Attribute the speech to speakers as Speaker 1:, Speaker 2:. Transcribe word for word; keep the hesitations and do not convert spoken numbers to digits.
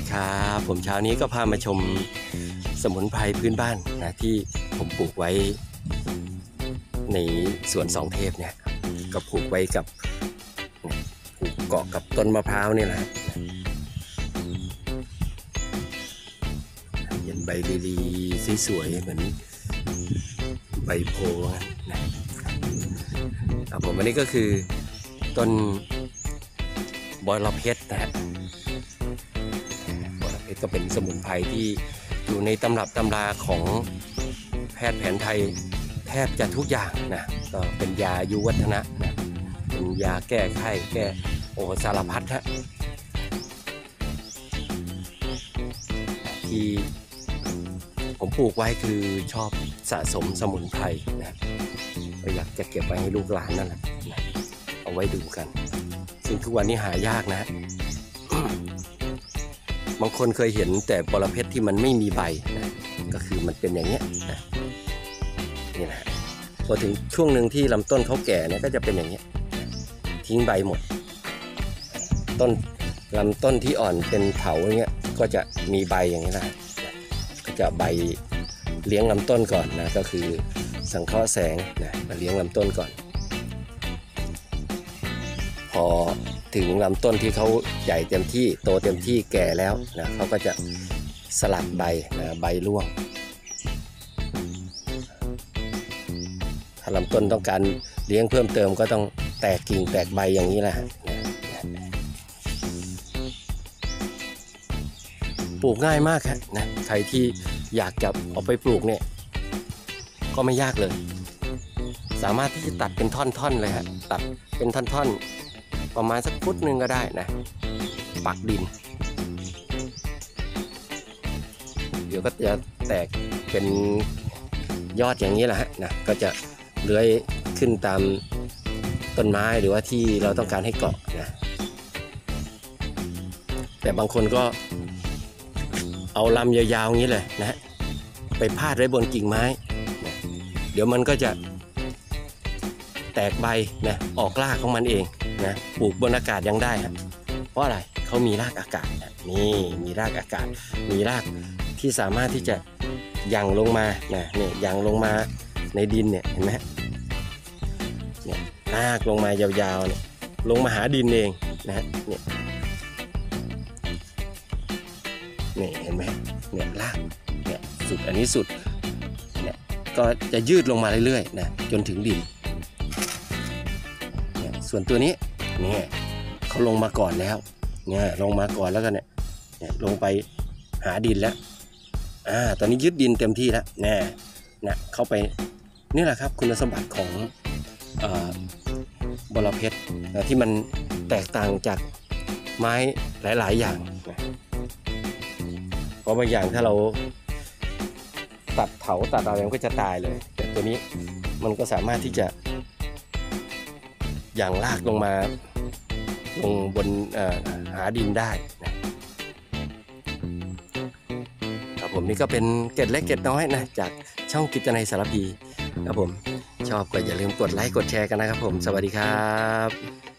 Speaker 1: ครับผมเช้านี้ก็พามาชมสมุนไพรพื้นบ้านนะที่ผมปลูกไว้ในสวนสองเทพเนี่ยก็ปลูกไว้กับปลูกเกาะกับต้นมะพร้าวนี่แหละเห็นใบลีๆสวยๆเหมือนใบโพนะครับผมอันนี้ก็คือต้นบอระเพ็ดนะฮะบอระเพ็ดก็เป็นสมุนไพรที่อยู่ในตำรับตำราของแพทย์แผนไทยแทบจะทุกอย่างนะก็เป็นยาอายุวัฒนะนะเป็นยาแก้ไข้แก้โอ้สารพัดฮะที่ผมปลูกไว้คือชอบสะสมสมุนไพรนะก็อยากจะเก็บไว้ให้ลูกหลานนั่นแหละนะเอาไว้ดูกันซึ่งทุกวันนี้หายากนะ บางคนเคยเห็นแต่บอระเพ็ดที่มันไม่มีใบนะก็คือมันเป็นอย่างเงี้ยนะนี่นะพอถึงช่วงหนึ่งที่ลำต้นเขาแก่เนี่ยก็จะเป็นอย่างเงี้ยทิ้งใบหมดต้นลำต้นที่อ่อนเป็นเถาอย่างเงี้ยก็จะมีใบอย่างนี้นะก็จะใบเลี้ยงลำต้นก่อนนะก็คือสังเคราะห์แสงนะมาเลี้ยงลำต้นก่อนพอถึงลำต้นที่เขาใหญ่เต็มที่โตเต็มที่แก่แล้วนะเขาก็จะสลัดใบนะใบร่วงถ้าลำต้นต้องการเลี้ยงเพิ่มเติมก็ต้องแตกกิ่งแตกใบอย่างนี้แหละปลูกง่ายมากครับนะใครที่อยากจะเอาไปปลูกเนี่ยก็ไม่ยากเลยสามารถที่จะตัดเป็นท่อนๆเลยฮะตัดเป็นท่อนๆประมาณสักฟุตหนึ่งก็ได้นะปักดินเดี๋ยวก็จะแตกเป็นยอดอย่างนี้แหละฮะนะก็จะเลื้อยขึ้นตามต้นไม้หรือว่าที่เราต้องการให้เกาะนะแต่บางคนก็เอาลำยาวๆอย่างนี้เลยนะไปพาดไว้บนกิ่งไม้นะเดี๋ยวมันก็จะแตกใบนะออกรากของมันเองนะปลูกบนอากาศยังได้ครับเพราะอะไรเขามีรากอากาศนะนี่มีรากอากาศมีรากที่สามารถที่จะยังลงมานะเนี่ยยังลงมาในดินเนี่ยเห็นไหมเนี่ยรากลงมายาวๆเนี่ยลงมาหาดินเองนะฮะเนี่ยนี่เห็นไหมเนี่ยรากเนี่ยสุดอันนี้สุดเนี่ยก็จะยืดลงมาเรื่อยๆนะจนถึงดินเนี่ยส่วนตัวนี้เนี่ยเขาลงมาก่อนแล้วเนี่ยลงมาก่อนแล้วกันเนี่ยเนี่ยลงไปหาดินแล้วอ่าตอนนี้ยึดดินเต็มที่แล้วแน่นะเข้าไปนี่แหละครับคุณสมบัติของเอ่อบอระเพ็ดนะที่มันแตกต่างจากไม้หลายๆอย่างนะเพราะบางอย่างถ้าเราตัดเถาตัดอะไรมันก็จะตายเลยแต่ตัวนี้มันก็สามารถที่จะอย่างลากลงมาลงบนหาดินได้นะครับผมนี่ก็เป็นเกร็ดเล็กเกร็ดน้อยนะจากช่องกิจนัยสารพีครับผมชอบก็อย่าลืมกดไลค์กดแชร์กันนะครับผมสวัสดีครับ